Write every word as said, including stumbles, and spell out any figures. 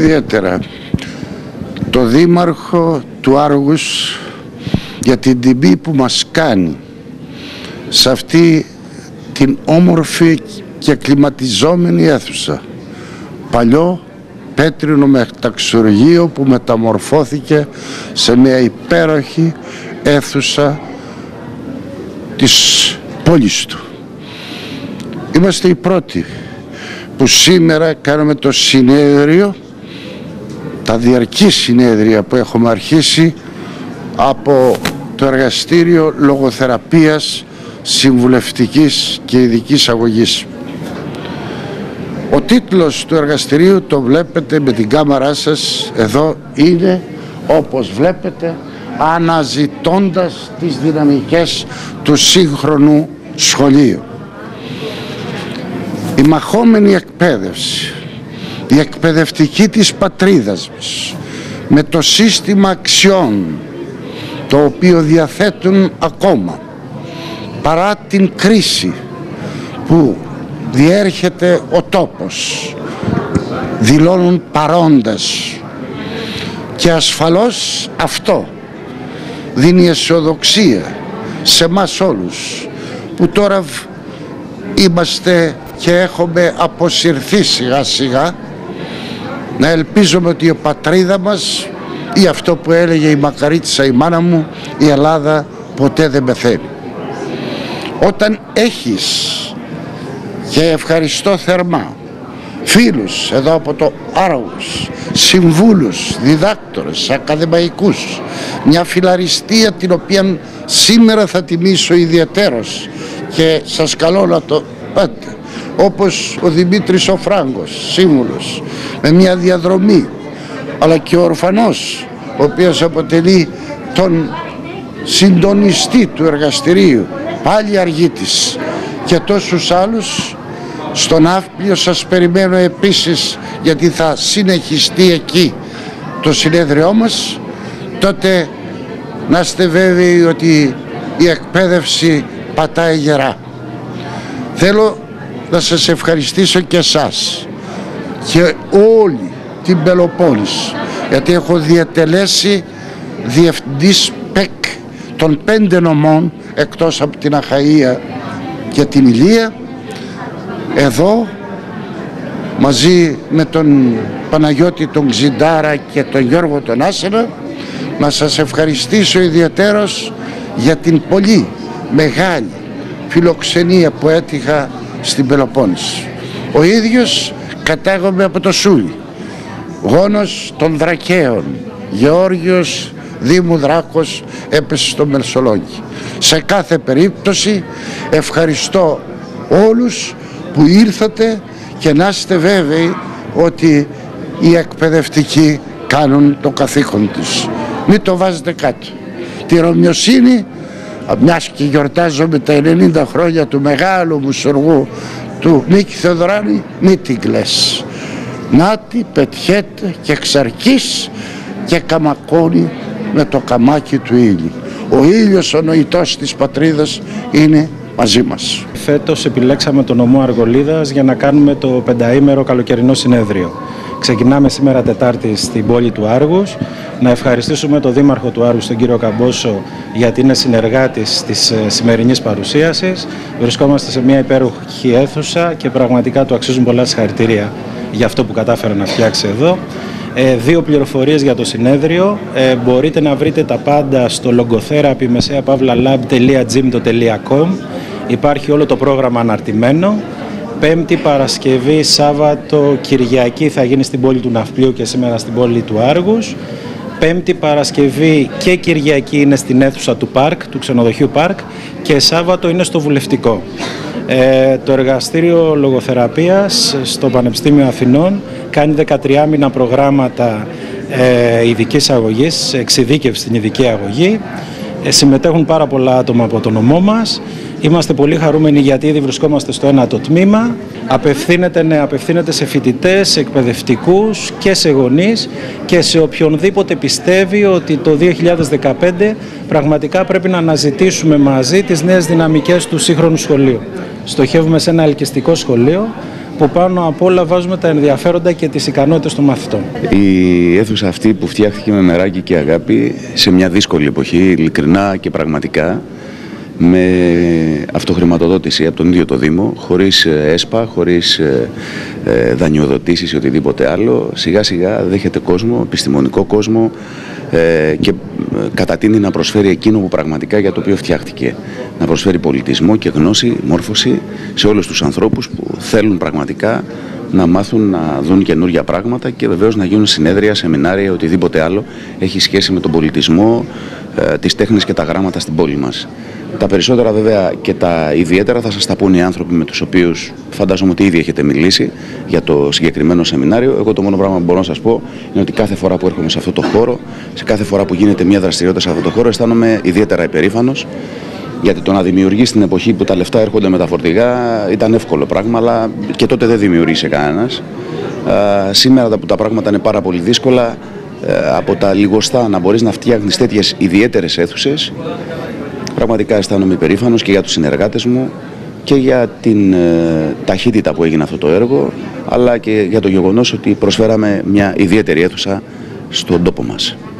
ιδιαίτερα το Δήμαρχο του Άργους για την τιμή που μας κάνει σε αυτή την όμορφη και κλιματιζόμενη αίθουσα. Παλιό πέτρινο μεταξουργείο που μεταμορφώθηκε σε μια υπέροχη αίθουσα της πόλης του. Είμαστε οι πρώτοι που σήμερα κάνουμε το συνέδριο, τα διαρκή συνέδρια που έχουμε αρχίσει από το εργαστήριο λογοθεραπείας συμβουλευτικής και ειδικής αγωγής. Ο τίτλος του εργαστηρίου, το βλέπετε με την κάμερά σας εδώ, είναι όπως βλέπετε αναζητώντας τις δυναμικές του σύγχρονου σχολείου. Η μαχόμενη εκπαίδευση, η εκπαιδευτική της πατρίδας μας, με το σύστημα αξιών το οποίο διαθέτουν ακόμα παρά την κρίση που διέρχεται ο τόπος, δηλώνουν παρόντες, και ασφαλώς αυτό δίνει αισιοδοξία σε μας όλους που τώρα είμαστε και έχουμε αποσυρθεί σιγά σιγά, να ελπίζουμε ότι η πατρίδα μας, ή αυτό που έλεγε η μακαρίτισσα η μάνα μου, η Ελλάδα ποτέ δεν πεθαίνει. Όταν έχεις, και ευχαριστώ θερμά, φίλους εδώ από το Άργους, συμβούλους, διδάκτορες, ακαδημαϊκούς, μια φιλαριστία την οποία σήμερα θα τιμήσω ιδιαιτέρως και σας καλώ να το πάτε, όπως ο Δημήτρης ο Φράγκος, σύμβουλος, με μια διαδρομή, αλλά και ο Ορφανός, ο οποίος αποτελεί τον συντονιστή του εργαστηρίου, πάλι Αργίτης, και τόσους άλλους. Στον Ναύπλιο σας περιμένω επίσης, γιατί θα συνεχιστεί εκεί το συνέδριό μας. Τότε να είστε βέβαιοι ότι η εκπαίδευση πατάει γερά. Θέλω να σας ευχαριστήσω και εσάς και όλη την Πελοπόννησο, γιατί έχω διατελέσει διευθυντής ΠΕΚ των πέντε νομών, εκτός από την Αχαΐα και την Ηλία, εδώ μαζί με τον Παναγιώτη τον Ξιντάρα και τον Γιώργο τον Άσενα. Να σας ευχαριστήσω ιδιαίτερος για την πολύ μεγάλη φιλοξενία που έτυχα στην Πελοπόννησο. Ο ίδιος κατάγομαι από το Σούλι, γόνος των Δρακαίων, Γεώργιος Δήμου Δράκος, έπεσε στο Μελσολόγγι. Σε κάθε περίπτωση ευχαριστώ όλους που ήρθατε, και να είστε βέβαιοι ότι οι εκπαιδευτικοί κάνουν το καθήκον τους. Μην το βάζετε κάτω. Τη Ρωμιοσύνη, μιας και γιορτάζομαι τα ενενήντα χρόνια του μεγάλου μουσουργού του Μίκη Θεοδωράνη, μην την κλαις. Νάτι πετιέται και εξαρκής και καμακώνει με το καμάκι του ήλιου. Ο ήλιος ο νοητός της πατρίδας είναι μαζί μας. Φέτος επιλέξαμε τον νομό Αργολίδας για να κάνουμε το πενταήμερο καλοκαιρινό συνέδριο. Ξεκινάμε σήμερα Τετάρτη στην πόλη του Άργους. Να ευχαριστήσουμε τον Δήμαρχο του Άργους, τον κύριο Καμπόσο, γιατί είναι συνεργάτης της σημερινής παρουσίασης. Βρισκόμαστε σε μια υπέροχη αίθουσα και πραγματικά του αξίζουν πολλά συγχαρητήρια για αυτό που κατάφερε να φτιάξει εδώ. Ε, δύο πληροφορίες για το συνέδριο. Ε, μπορείτε να βρείτε τα πάντα στο logotherapy μεσαία παύλα lab τελεία gym τελεία com. Υπάρχει όλο το πρόγραμμα αναρτημένο. Πέμπτη, Παρασκευή, Σάββατο, Κυριακή θα γίνει στην πόλη του Ναυπλίου και σήμερα στην πόλη του Άργους. Πέμπτη, Παρασκευή και Κυριακή είναι στην αίθουσα του Πάρκ, του ξενοδοχείου Πάρκ, και Σάββατο είναι στο Βουλευτικό. Ε, το εργαστήριο λογοθεραπείας στο Πανεπιστήμιο Αθηνών κάνει δεκατρία μήνα προγράμματα ε, ειδικής αγωγής, εξειδίκευση στην ειδική αγωγή. Ε, συμμετέχουν πάρα πολλά άτομα από το νομό μας. Είμαστε πολύ χαρούμενοι γιατί ήδη βρισκόμαστε στο ένατο τμήμα. Απευθύνεται, ναι, απευθύνεται σε φοιτητές, σε εκπαιδευτικούς και σε γονείς και σε οποιονδήποτε πιστεύει ότι το δύο χιλιάδες δεκαπέντε πραγματικά πρέπει να αναζητήσουμε μαζί τις νέες δυναμικές του σύγχρονου σχολείου. Στοχεύουμε σε ένα ελκυστικό σχολείο που πάνω απ' όλα βάζουμε τα ενδιαφέροντα και τις ικανότητες των μαθητών. Η αίθουσα αυτή που φτιάχτηκε με μεράκι και αγάπη σε μια δύσκολη εποχή, ειλικρινά και πραγματικά, με αυτοχρηματοδότηση από τον ίδιο το Δήμο, χωρίς ΕΣΠΑ, χωρίς δανειοδοτήσεις ή οτιδήποτε άλλο, σιγά σιγά δέχεται κόσμο, επιστημονικό κόσμο, και κατατείνει να προσφέρει εκείνο που πραγματικά για το οποίο φτιάχτηκε. Να προσφέρει πολιτισμό και γνώση, μόρφωση σε όλους τους ανθρώπους που θέλουν πραγματικά να μάθουν να δουν καινούργια πράγματα και βεβαίως να γίνουν συνέδρια, σεμινάρια, οτιδήποτε άλλο έχει σχέση με τον πολιτισμό, τις τέχνες και τα γράμματα στην πόλη μας. Τα περισσότερα βέβαια και τα ιδιαίτερα θα σας τα πούν οι άνθρωποι με τους οποίους φαντάζομαι ότι ήδη έχετε μιλήσει για το συγκεκριμένο σεμινάριο. Εγώ το μόνο πράγμα που μπορώ να σας πω είναι ότι κάθε φορά που έρχομαι σε αυτό το χώρο, σε κάθε φορά που γίνεται μια δραστηριότητα σε αυτό το χώρο, αισθάνομαι ιδιαίτερα υπερήφανος. Γιατί το να δημιουργήσει την εποχή που τα λεφτά έρχονται με τα φορτηγά ήταν εύκολο πράγμα, αλλά και τότε δεν δημιουργήσε κανένας. Σήμερα που τα πράγματα είναι πάρα πολύ δύσκολα, από τα λιγοστά να μπορείς να φτιάχνεις τέτοιες ιδιαίτερες αίθουσες, πραγματικά αισθάνομαι υπερήφανος και για τους συνεργάτες μου και για την ε, ταχύτητα που έγινε αυτό το έργο, αλλά και για το γεγονός ότι προσφέραμε μια ιδιαίτερη αίθουσα στον τόπο μας.